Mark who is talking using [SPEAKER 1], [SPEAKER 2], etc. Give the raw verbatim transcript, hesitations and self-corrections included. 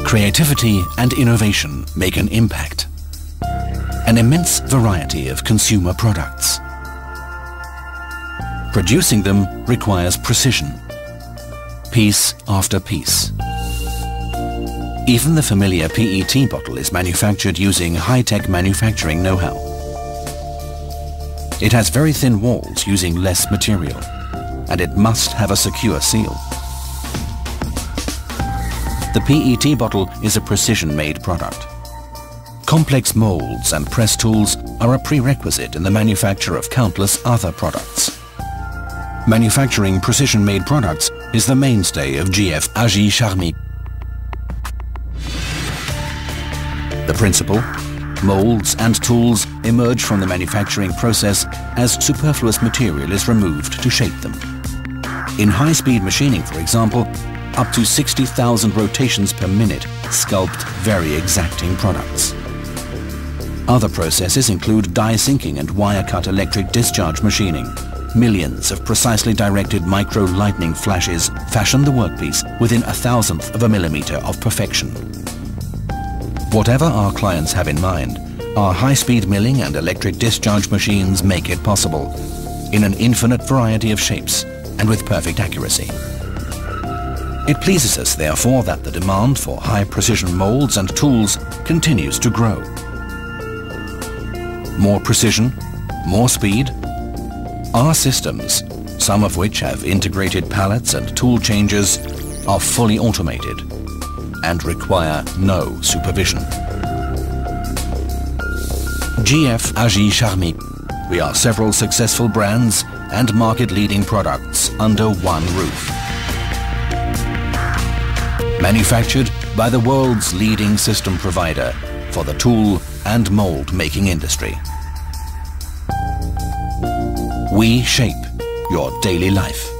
[SPEAKER 1] Creativity and innovation make an impact. An immense variety of consumer products. Producing them requires precision, piece after piece. Even the familiar P E T bottle is manufactured using high-tech manufacturing know-how. It has very thin walls using less material, and it must have a secure seal. The P E T bottle is a precision-made product. Complex molds and press tools are a prerequisite in the manufacture of countless other products. Manufacturing precision-made products is the mainstay of G F AgieCharmilles. The principle, molds and tools emerge from the manufacturing process as superfluous material is removed to shape them. In high-speed machining, for example, up to sixty thousand rotations per minute sculpt very exacting products. Other processes include die sinking and wire-cut electric discharge machining. Millions of precisely directed micro-lightning flashes fashion the workpiece within a thousandth of a millimeter of perfection. Whatever our clients have in mind, our high-speed milling and electric discharge machines make it possible, in an infinite variety of shapes and with perfect accuracy. It pleases us, therefore, that the demand for high-precision molds and tools continues to grow. More precision, more speed. Our systems, some of which have integrated pallets and tool changers, are fully automated and require no supervision. G F AgieCharmilles. We are several successful brands and market-leading products under one roof. Manufactured by the world's leading system provider for the tool and mold making industry. We shape your daily life.